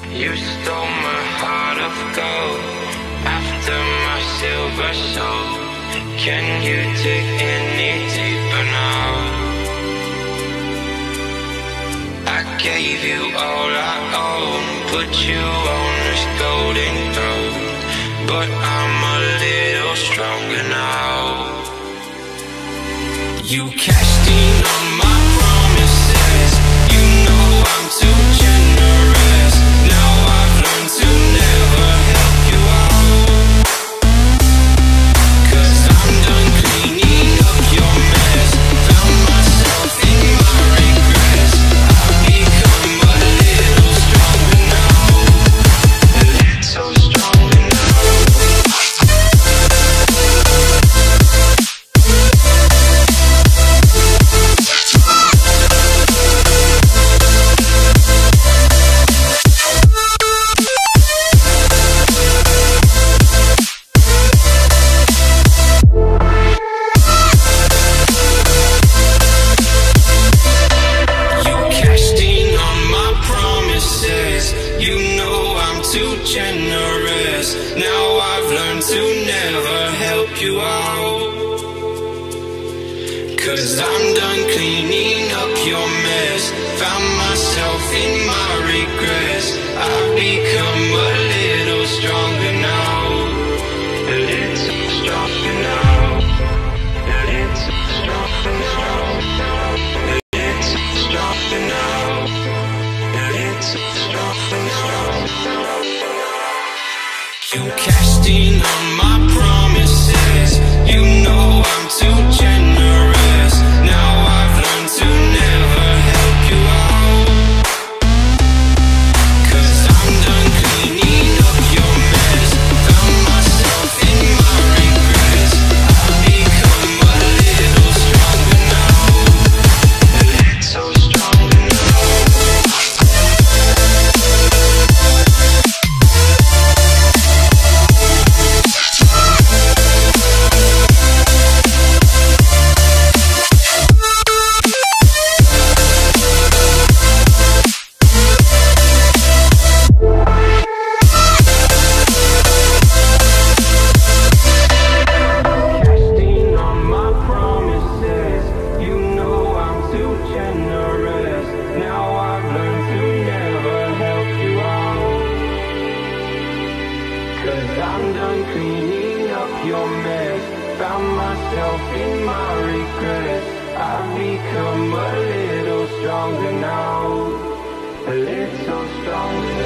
You stole my heart of gold after my silver soul. Can you dig any deeper now? I gave you all I own, put you on this golden throne, but I'm a little stronger now. You cashed in on my promises. You know I'm too generous. Now I've learned to never help you out, 'cause I'm done cleaning up your mess. Found myself in my regrets. I've become a little stronger now, a little stronger now. You know I'm too generous. Now I've learned to never help you out, 'cause I'm done cleaning up your mess. Found myself in my regrets. I've become a little stronger now, a little stronger now, a little stronger now, a little stronger now, a little stronger now. You cashed in on my promises. You know I'm too generous. Now I've learned to never help you out, 'cause I'm done cleaning up your mess. Found myself in my regrets. I've become a little stronger now, a little stronger now. I'm done cleaning up your mess. Found myself in my regrets. I've become a little stronger now, a little stronger now.